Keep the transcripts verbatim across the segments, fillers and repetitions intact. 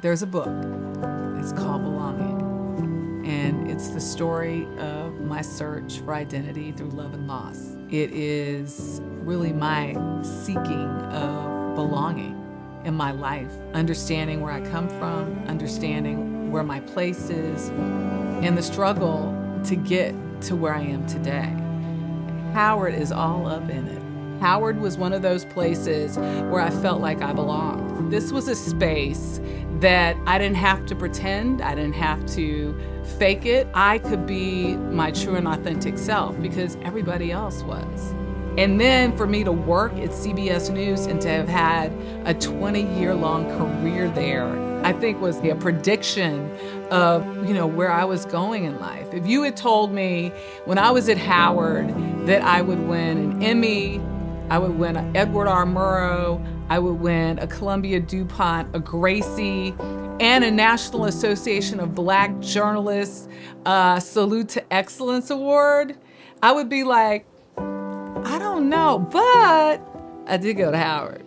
There's a book. It's called Belonging. And it's the story of my search for identity through love and loss. It is really my seeking of belonging in my life, understanding where I come from, understanding where my place is, and the struggle to get to where I am today. Howard is all up in it. Howard was one of those places where I felt like I belonged. This was a space that I didn't have to pretend, I didn't have to fake it. I could be my true and authentic self because everybody else was. And then for me to work at C B S News and to have had a twenty-year-long career there, I think was a prediction of, you know, where I was going in life. If you had told me when I was at Howard that I would win an Emmy, I would win an Edward R. Murrow, I would win a Columbia DuPont, a Gracie, and a National Association of Black Journalists uh, Salute to Excellence Award, I would be like, I don't know, but I did go to Howard.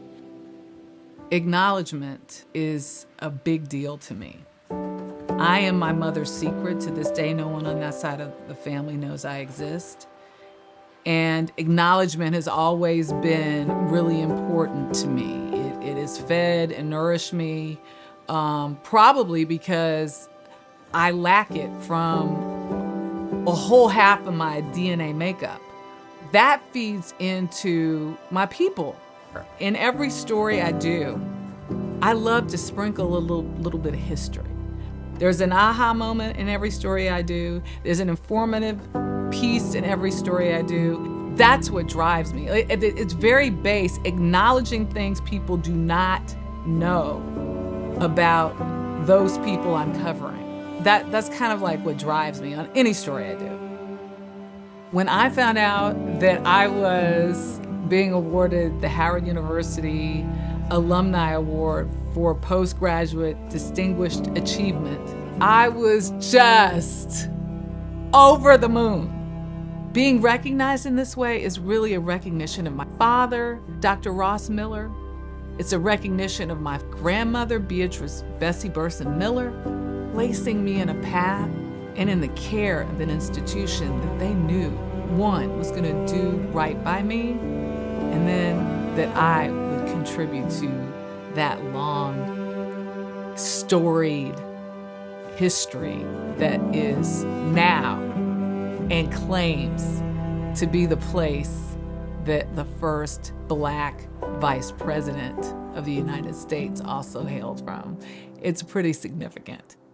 Acknowledgement is a big deal to me. I am my mother's secret. To this day, no one on that side of the family knows I exist. And acknowledgement has always been really important to me. It, it has fed and nourished me, um, probably because I lack it from a whole half of my D N A makeup. That feeds into my people. In every story I do, I love to sprinkle a little, little bit of history. There's an aha moment in every story I do. There's an informative piece in every story I do. That's what drives me. It, it, it's very base, acknowledging things people do not know about those people I'm covering. That, that's kind of like what drives me on any story I do. When I found out that I was being awarded the Howard University Alumni Award for Postgraduate Distinguished Achievement, I was just over the moon. Being recognized in this way is really a recognition of my father, Doctor Ross Miller. It's a recognition of my grandmother, Beatrice Bessie Burson Miller, placing me in a path and in the care of an institution that they knew, one, was going to do right by me, and then that I would contribute to that long, storied history that is now and claims to be the place that the first Black vice president of the United States also hailed from. It's pretty significant.